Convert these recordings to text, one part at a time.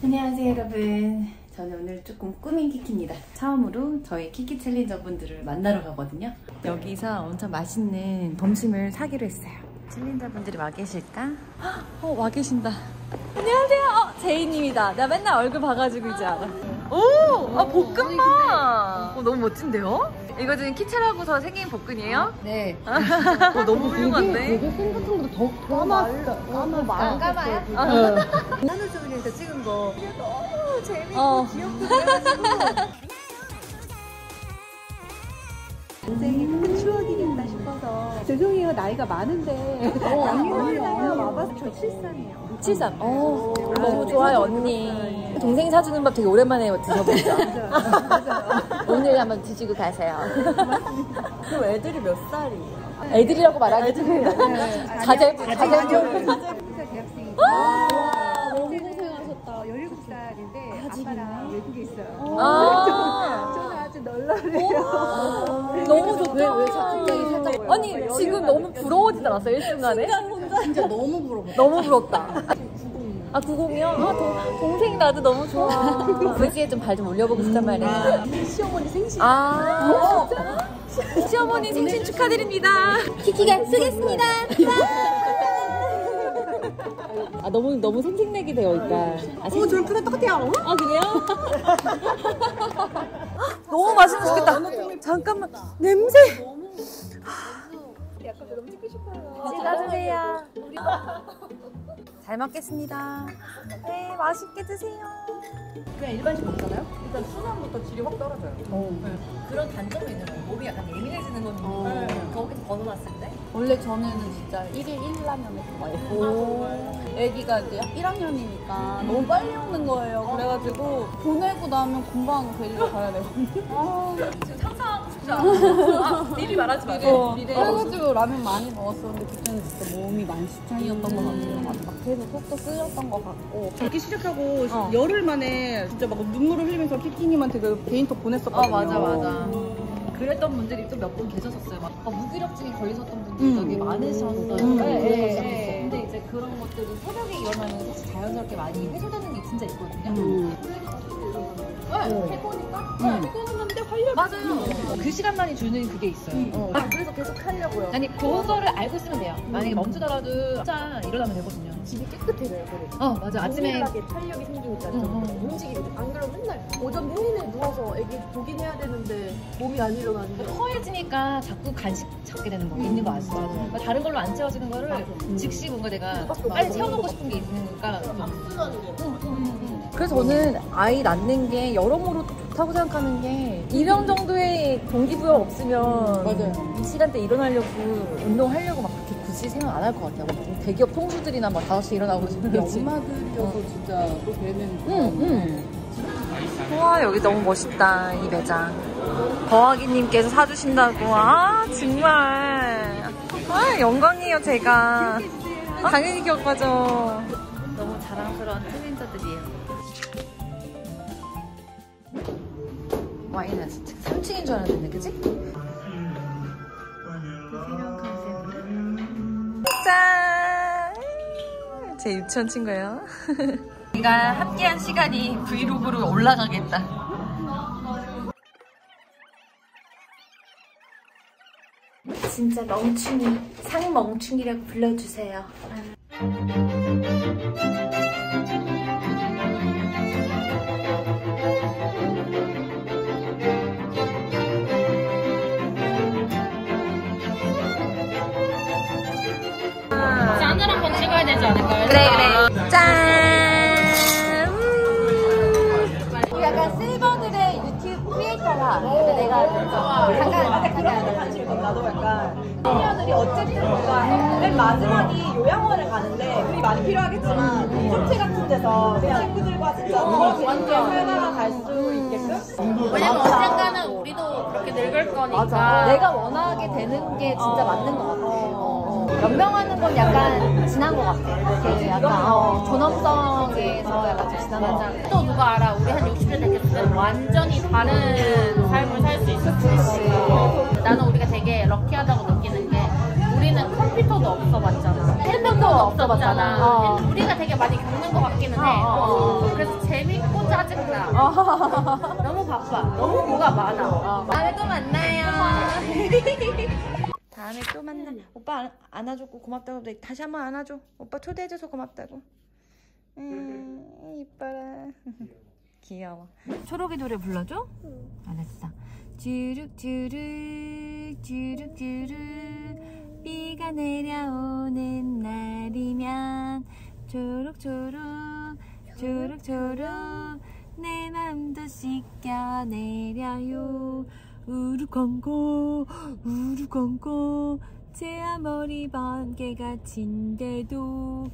안녕하세요 여러분, 저는 오늘 조금 꾸민 키키입니다. 처음으로 저희 키키 챌린저분들을 만나러 가거든요. 여기서 엄청 맛있는 점심을 사기로 했어요. 챌린저분들이 와 계실까? 와 계신다. 안녕하세요. 제이님이다. 나 맨날 얼굴 봐가지고 이제 알아. 오! 볶음밥! 너무 멋진데요? 이거 지금 키체라고서 생긴 볶음이에요? 네. 너무 훌륭한데? 되게 생각한 것보다 더 까맣다. 까마요? 하늘소리에서 찍은 거. 이게 너무 재밌고 귀엽고 그래가지고. 인생이 큰 추억이겠다 싶어서. 죄송해요, 나이가 많은데. 양육원에요. 와봐서 저 73이에요. 73. 너무 좋아요, 언니. 동생이 사주는 밥 되게 오랜만에 드셔보죠. 맞아요. 오늘 한번 드시고 가세요. 그 애들이 몇 살이에요? 애들이라고 말하기는 자제분. 대학생이고. 너무 고생하셨다. 17살인데 아빠랑 외국에 있어요. 저는 아주 널널해요. 너무 좋다. 왜 갑자기 살짝. 아니, 지금 너무 부러워지지 않았어, 일순간에? 진짜 너무 부러워. 너무 부럽다. 90이요? 동생이 나도 너무 좋아. 그지에 좀 발 좀 올려보고 싶단 말이야. 시어머니 생신. 시어머니 생신 축하드립니다. 키키가 쓰겠습니다. 너무 생색내게 되어 있다. 저랑 크게 똑같아요. 그래요? 너무 맛있겠다. 잠깐만, 냄새. 약간 너무 찍고 싶어요. 찍어주세요. 잘 먹겠습니다. 네, 맛있게 드세요. 그냥 일반식 먹잖아요? 일단 순환부터 질이 확 떨어져요. 그런 단점이 있는 거예요. 몸이 약간 예민해지는 건 있는데 거기서 벗어났을 때? 원래 전에는 진짜 1일 1라면을 좋아했고 애기가 이제 1학년이니까 너무 빨리 오는 거예요. 그래가지고 보내고 나면 금방 데리러 가야 되거든요. 지금 상상하고 싶지 않아. 미리 말하지 마세요. 그래가지고 라면 많이 먹었었는데 그때는 진짜 몸이 만시창이었던 것 같아요. 막 계속 속도 쓰였던 것 같고. 듣기 시작하고 열흘 만에 진짜 막 눈물을 흘리면서 키키님한테 그 개인톡 보냈었거든요. 맞아. 그랬던 분들이 또 몇 분 계셨었어요. 막 무기력증에 걸리셨던 분들이 되게 많으셨어요. 근데 이제 그런 것들이 새벽에 일어나면 사실 자연스럽게 많이 해소되는 게 진짜 있거든요. 해보니까 해보는데 활력. 맞아요. 그 시간만이 주는 그게 있어요. 그래서 계속 하려고요. 아니 그거를 알고 있으면 돼요. 만약에 멈추더라도 진짜 일어나면 되거든요. 집이 깨끗해져요. 그래서. 맞아. 아침에 탄력이 생기니까 움직이고 안 그러면 맨날 오전 내내 누워서 애기 보긴 해야 되는데 몸이 안 일어나는데 허해지니까 자꾸 간식 찾게 되는 거 있는 거 아시죠? 그러니까 다른 걸로 안 채워지는 거를 즉시 뭔가 내가 빨리 채워놓고 싶은 게 있는 거니까. 그래서 저는 아이 낳는 게 여러모로 좋다고 생각하는 게 일정 정도의 동기부여 없으면 맞아요. 이 시간대 일어나려고 운동하려고 막 그렇게 굳이 생각 안 할 것 같아요. 대기업 통수들이나 막 5시에 일어나고 그러지. 엄마들이어서 진짜 또 되는. 와, 여기 너무 멋있다, 이 매장. 거하기님께서 사주신다고. 정말. 영광이에요, 제가. 당연히 기억하죠. 너무 자랑스러운 챌린저들이에요. 와인은 진짜 3층인 줄 알았는데, 그치? 짠! 제 유치원 친구예요. 우리가 함께한 시간이 브이로그로 올라가겠다. 진짜 멍충이, 상멍충이라고 불러주세요. 짠을 한번 찍어야 되지 않을까요? 그래. 짠! 약간 실버들의 유튜브 크리에이터라. 근데 내가 잠깐 나도 약간 시니어들이 어쨌든 뭔가 맨 마지막이 요양원을 가는데 그리 많이 필요하겠지만 호텔 같은 데서 친구들과 진짜 완전 살다가 갈 수 있게끔. 왜냐면 언젠가는 우리도 그렇게 늙을 거니까. 맞아. 내가 원하게 되는 게 진짜 맞는 것 같아. 연명하는 건 약간 지난 것 같아. 그 약간 존엄성에서 약간 좀 지나가지. 또 누가 알아? 우리 한 60대 됐을 때 완전히 다른 삶을 살 수 있을지. 나는 우리가 되게 럭키하다고 느끼는 게 우리는 컴퓨터도 없어봤잖아. 핸드폰도 없었잖아. 우리가 되게 많이 겪는 것 같기는 해. 그래서 재밌고 짜증나. 너무 바빠. 너무 뭐가 많아. 다음에 또 만나요. 다음에 또 만나. 오빠 안아줬고 고맙다고. 다시 한번 안아줘. 오빠 초대해줘서 고맙다고. 이뻐라. 귀여워. 초록이 노래 불러줘? 알았어. 주룩주룩 주룩주룩 비가 내려오는 날이면 초록초록 초록초록 내 맘도 씻겨내려요. 우르컹고 우르컹고 제 머리 번개가 친데도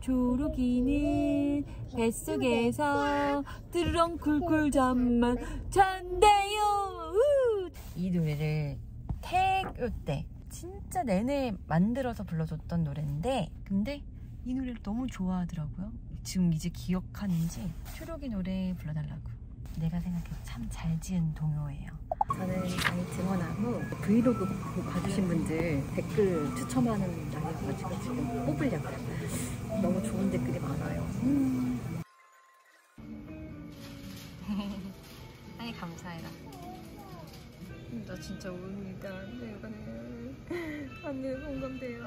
초록이는 뱃속에서 드렁쿨쿨 잠만 잔대요. 이 노래를 태교 때 진짜 내내 만들어서 불러줬던 노래인데, 근데 이 노래를 너무 좋아하더라고요. 지금 이제 기억하는지 초록이 노래 불러달라고. 내가 생각해도 참 잘 지은 동요예요. 저는 아이 증언하고 브이로그 봐주신 분들 댓글 추첨하는 날이어가지고 지금 뽑으려고요. 너무 좋은 댓글이 많아요. 아니 감사해라. 나 진짜 웁니다. 안돼 공감돼요.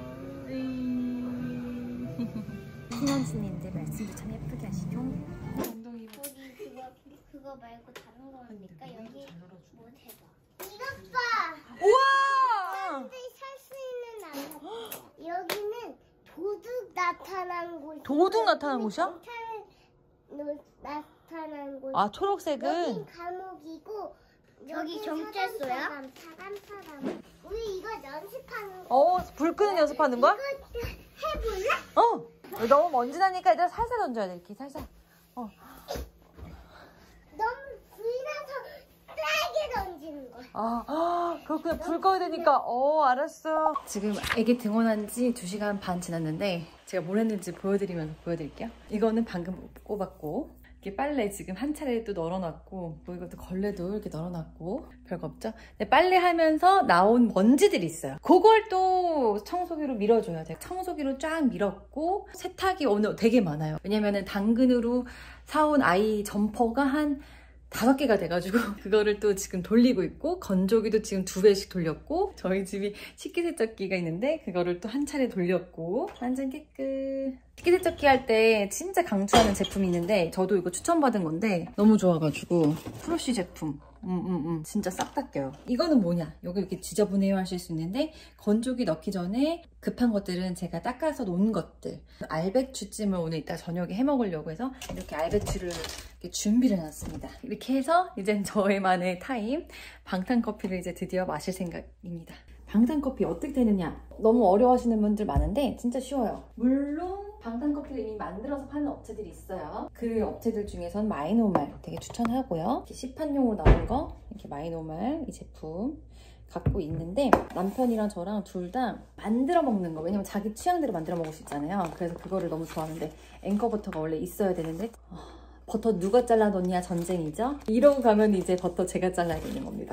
신혼스님들 말씀도 참 예쁘게 하시죠. 엉덩이 그거 말고 다른 거 합니까? 여기 뭐 해봐. 이것 봐! 우와! 사람들이 살 수 있는 나라. 여기는 도둑 나타난 곳. 도둑 나타난 곳이야? 나타난 곳. 아 초록색은? 여긴 감옥이고 여기 경찰서야? 사람. 우리 이거 연습하는 거. 불 끄는 연습하는 거야? 이거 해볼래? 너무 먼지 나니까 일단 살살 던져야 돼. 이렇게 살살. 너무 불나서 세게 던지는 거야. 그렇구나. 불 꺼야 되니까. 알았어. 지금 애기 등원한 지 2시간 반 지났는데 제가 뭘 했는지 보여드릴게요. 이거는 방금 꼽았고, 이렇게 빨래 지금 한 차례 또 널어놨고, 뭐 이것도 걸레도 이렇게 널어놨고, 별거 없죠? 근데 빨래 하면서 나온 먼지들이 있어요. 그걸 또 청소기로 밀어줘야 돼요. 청소기로 쫙 밀었고, 세탁이 오늘 되게 많아요. 왜냐면은 당근으로 사온 아이 점퍼가 한 5개가 돼가지고 그거를 또 지금 돌리고 있고, 건조기도 지금 2배씩 돌렸고, 저희 집이 식기세척기가 있는데 그거를 또 한 차례 돌렸고, 완전 깨끗. 식기세척기 할 때 진짜 강추하는 제품이 있는데, 저도 이거 추천받은 건데 너무 좋아가지고, 프로쉬 제품. 진짜 싹 닦여요. 이거는 뭐냐, 여기 이렇게 지저분해요 하실 수 있는데, 건조기 넣기 전에 급한 것들은 제가 닦아서 놓은 것들, 알배추찜을 오늘 이따 저녁에 해 먹으려고 해서 이렇게 알배추를 이렇게 준비를 해놨습니다. 이렇게 해서 이젠 저희만의 타임, 방탄커피를 이제 드디어 마실 생각입니다. 방탄커피 어떻게 되느냐, 너무 어려워하시는 분들 많은데 진짜 쉬워요. 물론 방탄커피를 이미 만들어서 파는 업체들이 있어요. 그 업체들 중에선 마이노말 되게 추천하고요. 이렇게 시판용으로 나온 거, 이렇게 마이노말 이 제품 갖고 있는데, 남편이랑 저랑 둘 다 만들어 먹는 거, 왜냐면 자기 취향대로 만들어 먹을 수 있잖아요. 그래서 그거를 너무 좋아하는데, 앵커 버터가 원래 있어야 되는데, 버터 누가 잘라놓냐 전쟁이죠? 이러고 가면 이제 버터 제가 잘라야 되는 겁니다.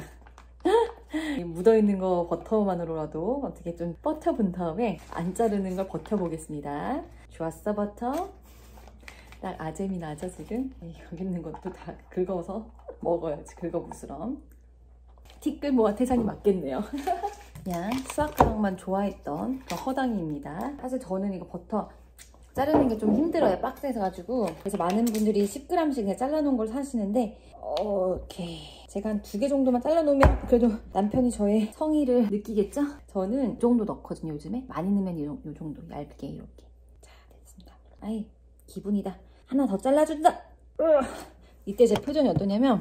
묻어있는 거 버터만으로라도 어떻게 좀 버텨본 다음에 안 자르는 걸 버텨보겠습니다. 좋았어 버터? 딱 아재미 나죠 지금? 여기 있는 것도 다 긁어서 먹어야지. 긁어부스럼. 티끌모아 태산이 맞겠네요. 그냥 수학과학만 좋아했던 그런 허당이입니다. 사실 저는 이거 버터 자르는 게 좀 힘들어요. 박스에서가지고. 그래서 많은 분들이 10g씩 그냥 잘라놓은 걸 사시는데, 오케이. 제가 한 2개 정도만 잘라놓으면 그래도 남편이 저의 성의를 느끼겠죠? 저는 이 정도 넣거든요, 요즘에. 많이 넣으면 이 정도. 얇게 이렇게. 자, 됐습니다. 아이, 기분이다. 하나 더 잘라준다! 이때 제 표정이 어떠냐면,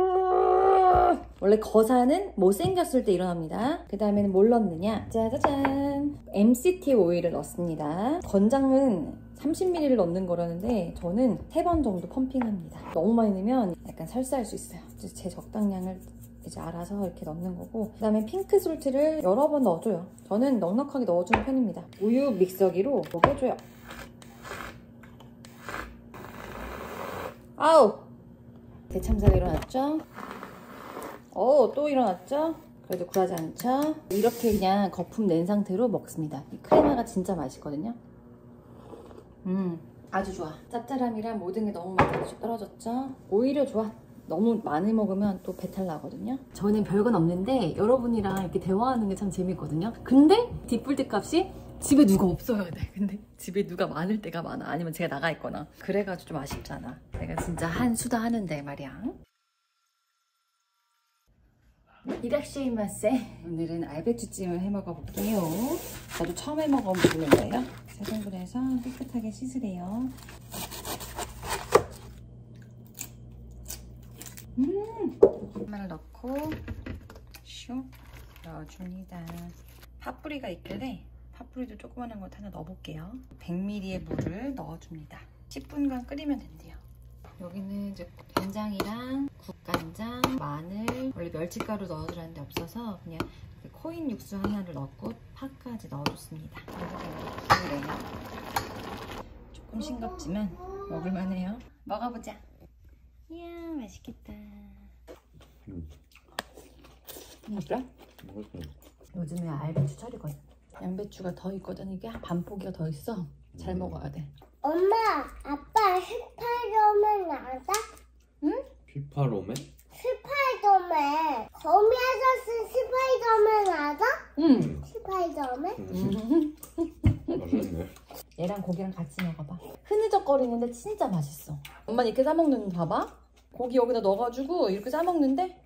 원래 거사는 못생겼을 때 일어납니다. 그 다음에는 뭘 넣느냐? 짜자잔! MCT 오일을 넣습니다. 건장은 30ml를 넣는 거라는데 저는 3번 정도 펌핑합니다. 너무 많이 넣으면 약간 설사할 수 있어요. 제 적당량을 이제 알아서 이렇게 넣는 거고, 그 다음에 핑크솔트를 여러 번 넣어줘요. 저는 넉넉하게 넣어주는 편입니다. 우유 믹서기로 해줘요. 아우! 대참사가 일어났죠? 또 일어났죠? 그래도 굴하지 않죠? 이렇게 그냥 거품 낸 상태로 먹습니다. 이 크레마가 진짜 맛있거든요. 아주 좋아. 짭짤함이랑 모든 게 너무 많이 떨어졌죠? 오히려 좋아. 너무 많이 먹으면 또 배탈 나거든요. 저는 별건 없는데 여러분이랑 이렇게 대화하는 게 참 재밌거든요. 근데 뒷불대 값이 집에 누가 없어야 돼. 근데 집에 누가 많을 때가 많아. 아니면 제가 나가 있거나. 그래가지고 좀 아쉽잖아. 내가 진짜 한 수다 하는데 말이야. 이라시마세. 오늘은 알배추찜을 해 먹어볼게요. 저도 처음 해 먹어보는 거예요. 세정을 해서 깨끗하게 씻으래요. 마늘 넣고 슉 넣어줍니다. 파뿌리가 있길래 파뿌리도 조그만한 것 하나 넣어볼게요. 100ml의 물을 넣어줍니다. 10분간 끓이면 된대요. 여기는 이제 된장이랑 국간장, 마늘, 원래 멸치가루 넣어주라는데 없어서 그냥 코인 육수 하나를 넣고 파까지 넣어줬습니다. 그래요. 조금 싱겁지만 먹을만해요. 먹어보자. 이야, 맛있겠다. 맛있어? 요즘에 알배추 철이거든. 양배추가 더 있거든. 이게 반 포기가 더 있어. 잘 먹어야 돼. 엄마, 아빠 스파이더맨 알아? 응? 피파로맨? 스파이더맨. 거미 아저씨 스파이더맨 알아? 응. 스파이더맨? 맛있네. 얘랑 고기랑 같이 먹어봐. 흐느적거리는데 진짜 맛있어. 엄마는 이렇게 싸먹는 거 봐봐. 고기 여기다 넣어가지고 이렇게 싸먹는데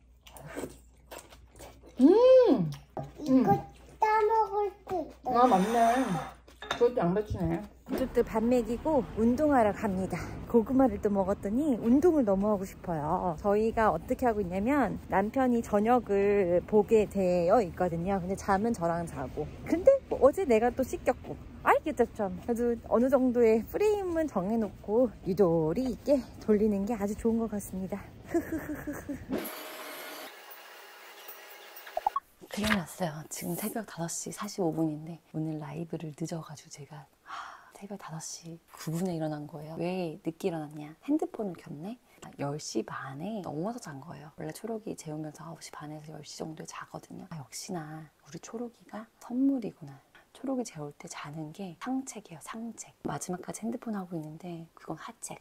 이거 따먹을 수 있어. 아 맞네. 그것도 양배추네. 가족들 밥 먹이고 운동하러 갑니다. 고구마를 또 먹었더니 운동을 너무 하고 싶어요. 저희가 어떻게 하고 있냐면 남편이 저녁을 보게 되어 있거든요. 근데 잠은 저랑 자고. 근데 뭐 어제 내가 또 씻겼고. 알겠죠 참. 그래도 어느 정도의 프레임은 정해놓고 유도리 있게 돌리는 게 아주 좋은 것 같습니다. 큰일 났어요. 지금 새벽 5시 45분인데 오늘 라이브를 늦어가지고 제가 새벽 5시 9분에 일어난 거예요. 왜 늦게 일어났냐? 핸드폰을 켰네? 10시 반에 넘어서 잔 거예요. 원래 초록이 재우면서 9시 반에서 10시 정도에 자거든요. 역시나 우리 초록이가 선물이구나. 초록이 재울 때 자는 게 상책이에요. 상책. 마지막까지 핸드폰 하고 있는데 그건 하책.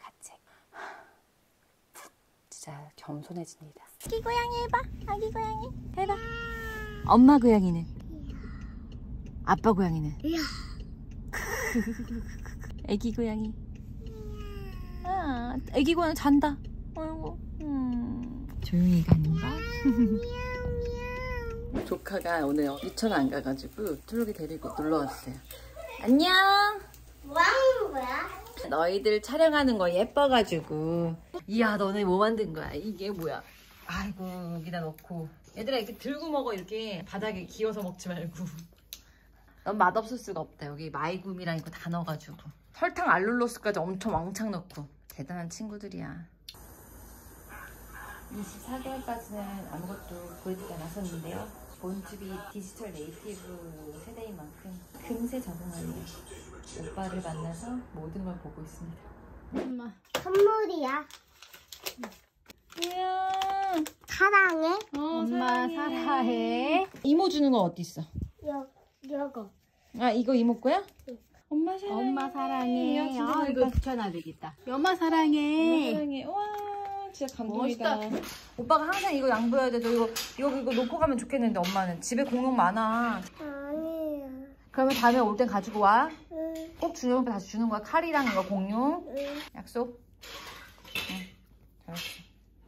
진짜 겸손해집니다. 아기 고양이 해봐. 아기 고양이 해봐. 엄마 고양이는? 아빠 고양이는? 애기 고양이. 아, 애기 고양이 잔다. 아이고. 조용히 가는가? 조카가 오늘 유치원 안 가가지고 초록이 데리고 놀러 왔어요. 안녕. 뭐 하는 거야? 너희들 촬영하는 거 예뻐가지고. 이야, 너네 뭐 만든 거야? 이게 뭐야? 아이고, 여기다 넣고. 얘들아, 이렇게 들고 먹어. 이렇게 바닥에 기어서 먹지 말고. 넌 맛없을 수가 없다. 여기 마이구미랑 이거 다 넣어가지고. 설탕 알룰로스까지 엄청 왕창 넣고. 대단한 친구들이야. 24개월까지는 아무것도 보이지 않았었는데요. 본투비 디지털 네이티브 세대인 만큼 금세 적응하네요. 오빠를 만나서 모든 걸 보고 있습니다. 엄마. 선물이야. 이야. 사랑해. 엄마 사랑해. 이모 주는 건 어디 있어? 요거. 아 이거 이모 거야? 응. 엄마 사랑해. 엄마 사랑해. 아, 이거 붙여놔야 되겠다. 엄마 사랑해. 사랑해. 와 진짜 감동이다. 멋있다. 오빠가 항상 이거 양보해야 돼. 너 이거 놓고 가면 좋겠는데 엄마는 집에 공룡 많아. 아니야. 그러면 다음에 올 땐 가지고 와. 응. 꼭 주려면 다시 주는 거야. 칼이랑 이거 공룡. 응. 약속. 응. 잘했어.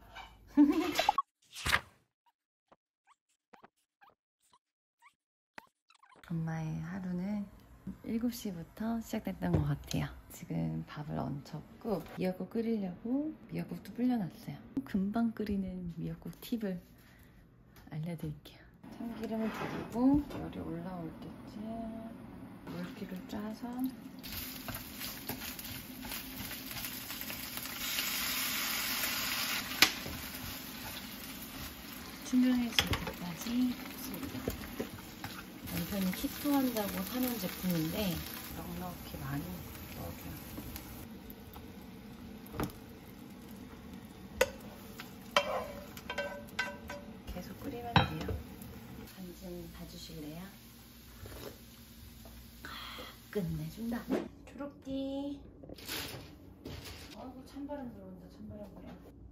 엄마의 하루는 7시부터 시작됐던 것 같아요. 지금 밥을 얹혔고 미역국 끓이려고 미역국도 불려놨어요. 금방 끓이는 미역국 팁을 알려드릴게요. 참기름을 두르고 열이 올라올 때쯤 물기를 짜서 투명해질 때까지 볶습니다. 남편이 키토 한다고 사는 제품인데 넉넉히 많이 넣어줘요. 계속 끓이면 돼요. 간 좀 봐주실래요? 끝내준다. 초록띠. 아이고 찬바람 들어온다. 찬바람 불어.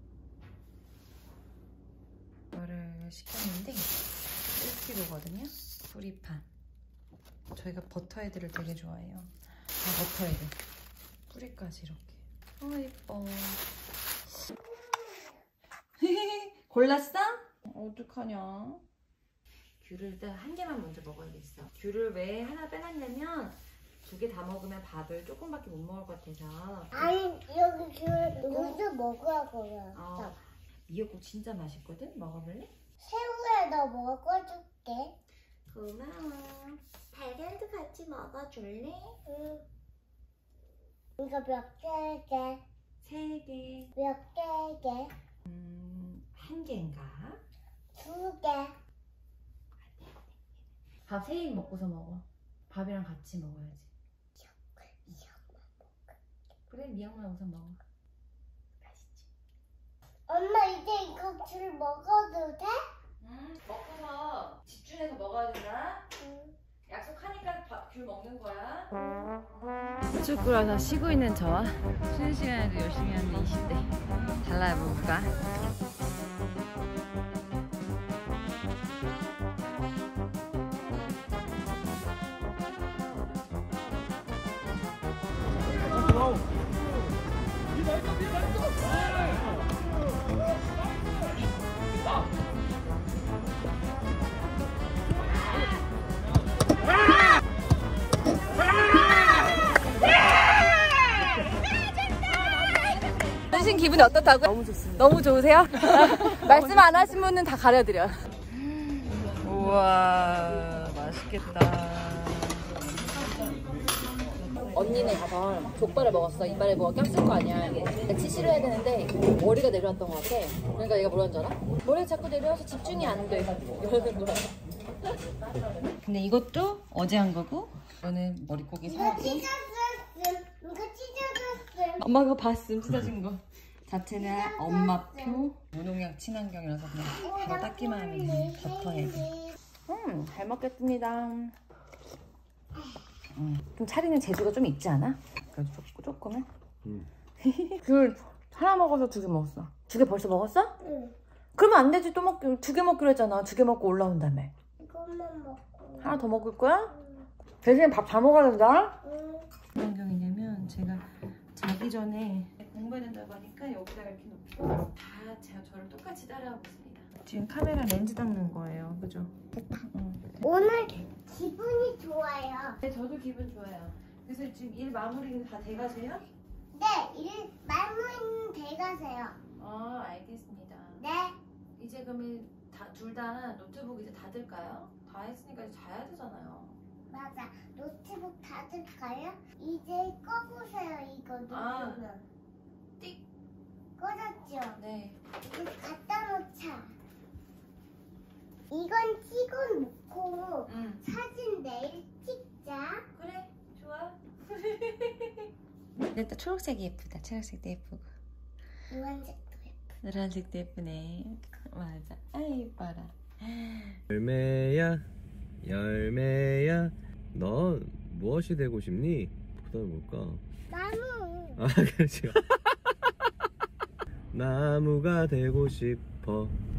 이거를 시켰는데 1kg거든요. 뿌리판. 저희가 버터헤드를 되게 좋아해요. 버터헤드. 뿌리까지 이렇게. 예뻐. 골랐어? 어떡하냐? 귤을 일단 한 개만 먼저 먹어야겠어. 귤을 왜 하나 빼놨냐면 2개 다 먹으면 밥을 조금밖에 못 먹을 것 같아서. 아니 여기 귤도 먹으라고요. 미역국 진짜 맛있거든? 먹어볼래? 새우에다 먹어줄게. 고마워. 달걀도 같이 먹어줄래? 응. 이거 몇 개게? 3개. 몇 개게? 1개인가? 2개. 밥 3입 먹고서 먹어. 밥이랑 같이 먹어야지. 그래, 미역만 우선 먹어. 맛있지? 엄마 이제 이거 귤 먹어도 돼? 먹고서 집중해서 먹어야 된다. 응. 약속하니까 귤 먹는 거야. 축구라서 쉬고 있는 저와 쉬는 시간에도 열심히 하는 20대. 달라요, 부부가. 선생 기분이 어떻다고요? 너무 좋습니다. 너무 좋으세요? 말씀 안 하신 분은 다 가려드려요. 우와, 맛있겠다. 언니네 가서 족발을 먹었어. 이빨에 뭐가 꼈을 거 아니야. 치실을 해야 되는데 머리가 내려왔던 것 같아. 그러니까 얘가 뭐라는 줄 알아? 머리가 자꾸 내려와서 집중이 안 돼. 이러는 거야. 근데 이것도 어제 한 거고, 이거는 머릿고기 이거 살고. 찢어졌음. 이거 찢어졌음. 엄마가 그거 봤음, 찢어진 거. 자체는 엄마표 무농약 친환경이라서 그냥 바로 닦기만 하면 버터헤드. 잘 먹겠습니다. 좀 차리는 재주가 좀 있지 않아? 그래도 조금은? 귤 하나 먹어서 2개 먹었어. 2개 벌써 먹었어? 응. 그러면 안 되지. 또 2개 먹기로 했잖아. 2개 먹고 올라온다며. 이것만 먹고. 하나 더 먹을 거야? 대신에 밥 다 먹어야 된다. 응. 무슨 환경이냐면 제가 자기 전에 공부해야 된다고 하니까 여기다가 이렇게 놓고 다 제가 저를 똑같이 따라하고 있습니다. 지금 카메라 렌즈 닦는 거예요. 그죠? 오늘 기분이 좋아요. 네, 저도 기분 좋아요. 그래서 지금 일 마무리 다 돼가세요? 네, 일 마무리는 돼가세요. 알겠습니다. 네. 이제 그러면 둘 다 노트북 이제 닫을까요? 다 했으니까 이제 자야 되잖아요. 맞아. 노트북 닫을까요? 이제 꺼보세요. 이거 누르면. 띡. 꺼졌죠? 네. 이거 갖다 놓자. 이건 찍어놓고 사진 내일 찍자. 그래, 좋아. 일단 초록색이 예쁘다. 초록색도 예쁘고. 노란색도 예쁘. 노란색도 예쁘네. 맞아. 아이 이뻐라. 열매야 열매야 넌 무엇이 되고 싶니? 보다 볼까? 나무. 그렇지. 나무가 되고 싶어.